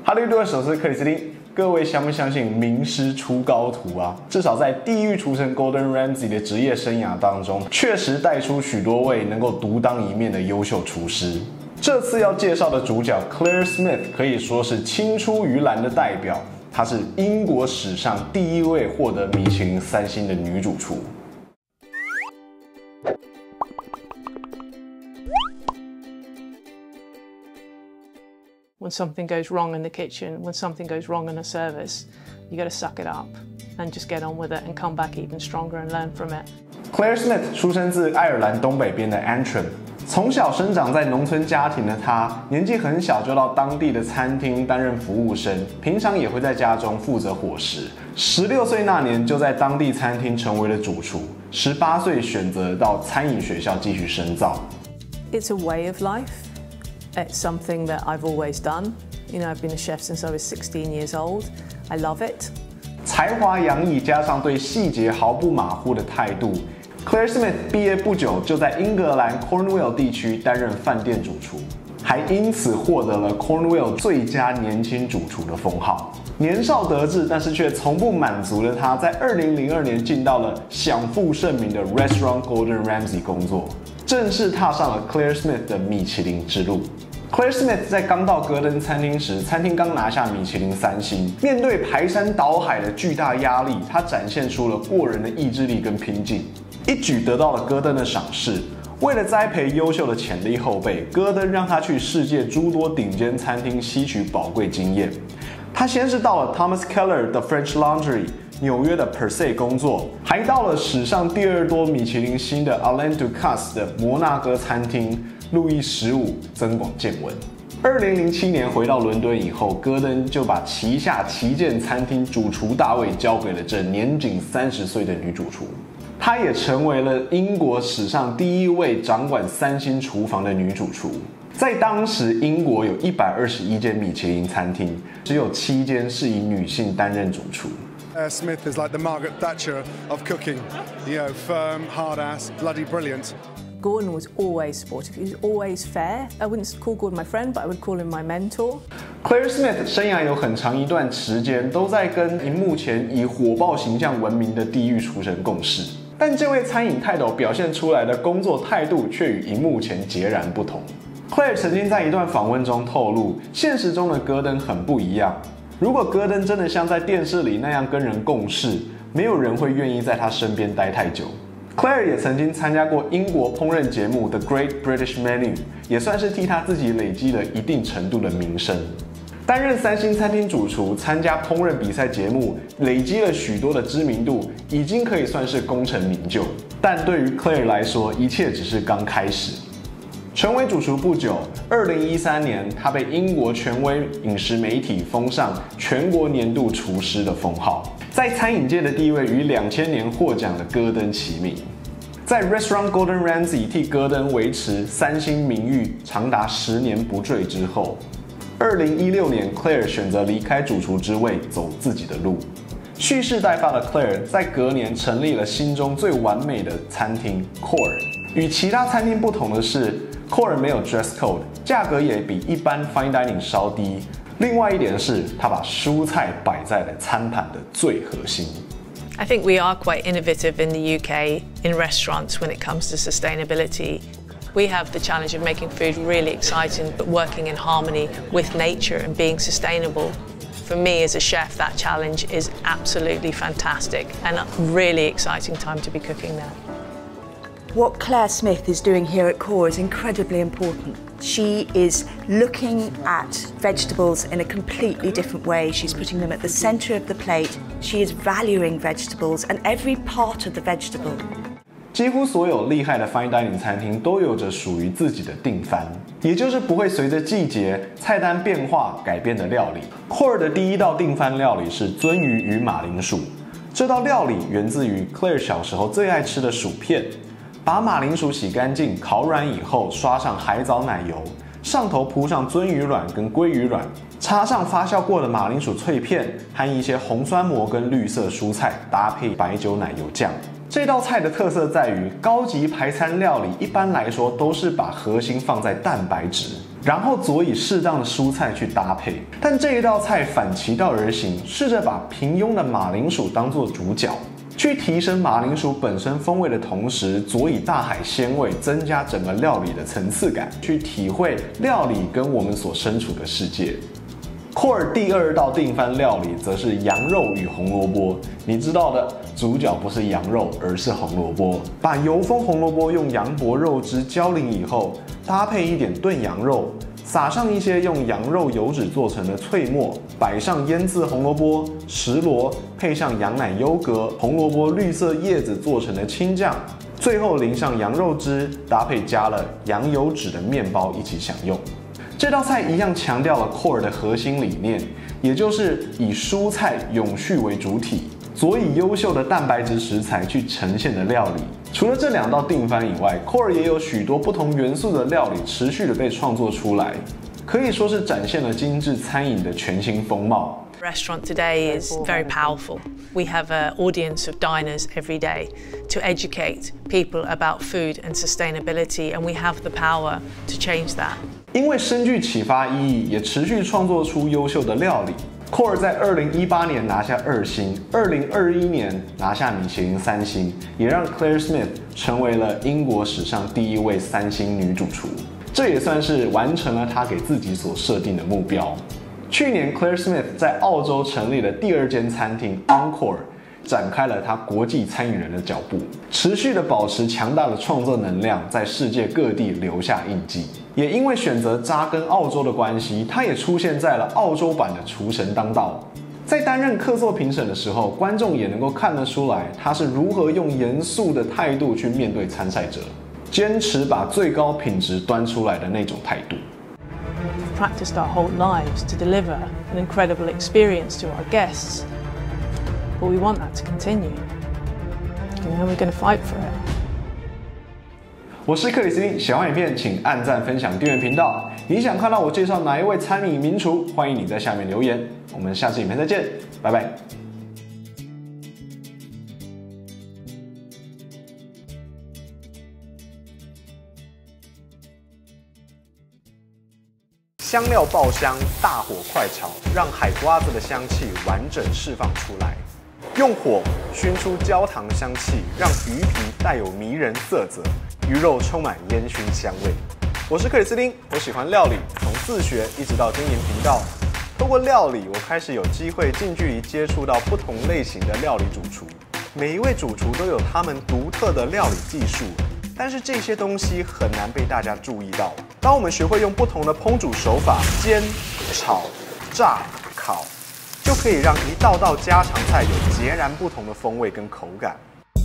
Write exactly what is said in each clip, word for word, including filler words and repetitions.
哈利路亚手是克里斯汀。各位相不相信名师出高徒啊？至少在地狱厨神 Gordon Ramsay 的职业生涯当中，确实带出许多位能够独当一面的优秀厨师。这次要介绍的主角 Claire Smith 可以说是青出于蓝的代表，她是英国史上第一位获得米其林三星的女主厨。 When something goes wrong in the kitchen, when something goes wrong in a service, you got to suck it up and just get on with it and come back even stronger and learn from it. Claire Smith 出生自爱尔兰东北边的 Antrim， 从小生长在农村家庭的她，年纪很小就到当地的餐厅担任服务生，平常也会在家中负责伙食。十六岁那年就在当地餐厅成为了主厨，十八岁选择到餐饮学校继续深造。 It's a way of life. It's something that I've always done. You know, I've been a chef since I was sixteen years old. I love it. 才华洋溢加上对细节毫不马虎的态度 ，Claire Smith 毕业不久就在英格兰 Cornwall 地区担任饭店主厨，还因此获得了 Cornwall 最佳年轻主厨的封号。年少得志，但是却从不满足的他，在二零零二年进到了享负盛名的 Restaurant Gordon Ramsay 工作，正式踏上了 Claire Smith 的米其林之路。Claire Smith 在刚到戈登餐厅时，餐厅刚拿下米其林三星，面对排山倒海的巨大压力，她展现出了过人的意志力跟拼劲，一举得到了戈登的赏识。为了栽培优秀的潜力后辈，戈登让他去世界诸多顶尖餐厅吸取宝贵经验。他先是到了 Thomas Keller 的 French Laundry、纽约的 Per Se 工作，还到了史上第二多米其林星的 Alain Ducasse 的摩纳哥餐厅。路易十五增广见闻。二零零七年回到伦敦以后，戈登就把旗下旗舰餐厅主厨大位交给了这年仅三十岁的女主厨。她也成为了英国史上第一位掌管三星厨房的女主厨。在当时，英国有一百二十一间米其林餐厅，只有七间是以女性担任主厨。 Uh, Smith is like the Margaret Thatcher of cooking, you know, firm, hard ass, bloody brilliant. Gordon was always supportive. He was always fair. I wouldn't call Gordon my friend, but I would call him my mentor. Claire Smith 生涯有很长一段时间都在跟荧幕前以火爆形象闻名的地狱厨神共事，但这位餐饮泰斗表现出来的工作态度却与荧幕前截然不同。Claire 曾经在一段访问中透露，现实中的戈登很不一样。如果戈登真的像在电视里那样跟人共事，没有人会愿意在他身边待太久。Claire 也曾经参加过英国烹饪节目 The Great British Menu， 也算是替他自己累积了一定程度的名声。担任三星餐厅主厨，参加烹饪比赛节目，累积了许多的知名度，已经可以算是功成名就。但对于 Claire 来说，一切只是刚开始。成为主厨不久，二零一三年，他被英国权威饮食媒体封上全国年度厨师的封号，在餐饮界的地位与两千年获奖的戈登齐名。在 Restaurant Gordon Ramsay 替戈登维持三星名誉长达十年不坠之后，二零一六年 Claire 选择离开主厨之位，走自己的路。蓄势待发的 Claire 在隔年成立了心中最完美的餐厅 Core。与其他餐厅不同的是 ，Core 没有 dress code， 价格也比一般 fine dining 稍低。另外一点是，他把蔬菜摆在了餐盘的最核心。 I think we are quite innovative in the U K in restaurants when it comes to sustainability. We have the challenge of making food really exciting, but working in harmony with nature and being sustainable. For me as a chef, that challenge is absolutely fantastic and a really exciting time to be cooking there. What Claire Smith is doing here at Core is incredibly important. She is looking at vegetables in a completely different way. She's putting them at the centre of the plate. She is valuing vegetables and every part of the vegetable. 几乎所有厉害的 fine dining 餐厅都有着属于自己的定番，也就是不会随着季节、菜单变化改变的料理。Core 的第一道定番料理是鳟鱼与马铃薯，这道料理源自于 Claire 小时候最爱吃的薯片。把马铃薯洗干净、烤软以后，刷上海藻奶油，上头铺上鳟鱼卵跟鲑鱼卵，插上发酵过的马铃薯脆片和一些红酸蘑跟绿色蔬菜，搭配白酒奶油酱。这道菜的特色在于，高级排餐料理一般来说都是把核心放在蛋白质， 然后佐以适当的蔬菜去搭配。但这一道菜反其道而行，试着把平庸的马铃薯当作主角，去提升马铃薯本身风味的同时，佐以大海鲜味，增加整个料理的层次感，去体会料理跟我们所身处的世界。Core 第二道定番料理则是羊肉与红萝卜。你知道的，主角不是羊肉，而是红萝卜。把油封红萝卜用羊脖肉汁浇淋以后，搭配一点炖羊肉，撒上一些用羊肉油脂做成的脆末，摆上腌制红萝卜、石螺，配上羊奶优格、红萝卜绿色叶子做成的青酱，最后淋上羊肉汁，搭配加了羊油脂的面包一起享用。这道菜一样强调了 Core 的核心理念，也就是以蔬菜永续为主体，佐以优秀的蛋白质食材去呈现的料理。除了这两道定番以外 ，Core 也有许多不同元素的料理持续的被创作出来，可以说是展现了精致餐饮的全新风貌。 Restaurant today is very powerful. We have an audience of diners every day to educate people about food and sustainability, and we have the power to change that. 因为深具启发意义，也持续创作出优秀的料理。Core 在二零一八年拿下二星，二零二一年拿下米其林三星，也让 Claire Smith 成为了英国史上第一位三星女主厨。这也算是完成了她给自己所设定的目标。去年 Claire Smith 在澳洲成立了第二间餐厅 Encore， 展开了她国际餐饮人的脚步，持续的保持强大的创作能量，在世界各地留下印记。也因为选择扎根澳洲的关系，她也出现在了澳洲版的厨神当道。在担任客座评审的时候，观众也能够看得出来，她是如何用严肃的态度去面对参赛者，坚持把最高品质端出来的那种态度。 We've practiced our whole lives to deliver an incredible experience to our guests, but we want that to continue. You know, we're going to fight for it. 我是克里斯汀，喜欢影片请按赞、分享、订阅频道。你想看到我介绍哪一位餐饮名厨？欢迎你在下面留言。我们下次影片再见，拜拜。香料爆香，大火快炒，让海瓜子的香气完整释放出来。用火熏出焦糖香气，让鱼皮带有迷人色泽，鱼肉充满烟熏香味。我是克里斯汀，我喜欢料理，从自学一直到经营频道。透过料理，我开始有机会近距离接触到不同类型的料理主厨。每一位主厨都有他们独特的料理技术，但是这些东西很难被大家注意到。当我们学会用不同的烹煮手法煎、炒、炸、烤，就可以让一道道家常菜有截然不同的风味跟口感。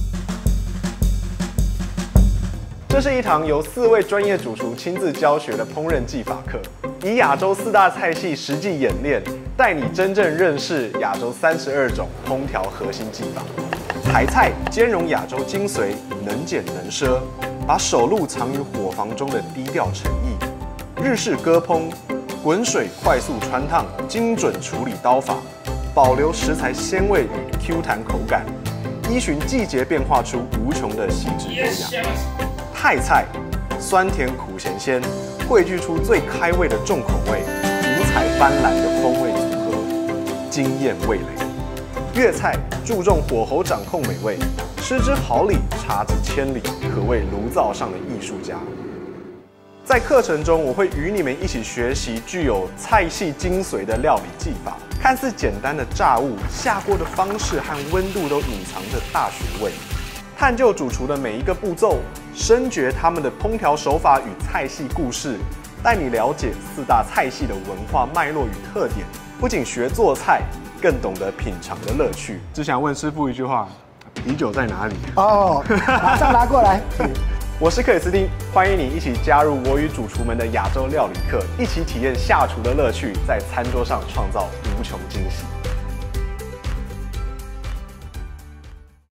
这是一堂由四位专业主厨亲自教学的烹饪技法课，以亚洲四大菜系实际演练，带你真正认识亚洲三十二种烹调核心技法。台菜兼容亚洲精髓，能俭能奢，把手路藏于伙房中的低调诚意。日式割烹，滚水快速穿烫，精准处理刀法，保留食材鲜味与 Q 弹口感，依循季节变化出无穷的细致优雅。泰菜酸甜苦咸鲜，汇聚出最开胃的重口味，五彩斑斓的风味组合，惊艳味蕾。粤菜注重火候掌控美味，失之毫厘，差之千里，可谓炉灶上的艺术家。在课程中，我会与你们一起学习具有菜系精髓的料理技法。看似简单的炸物，下锅的方式和温度都隐藏着大学问。探究主厨的每一个步骤，深掘他们的烹调手法与菜系故事，带你了解四大菜系的文化脉络与特点。不仅学做菜，更懂得品尝的乐趣。只想问师傅一句话：啤酒在哪里？ 哦，马上拿过来。 我是克里斯汀，欢迎你一起加入我与主厨们的亚洲料理课，一起体验下厨的乐趣，在餐桌上创造无穷惊喜。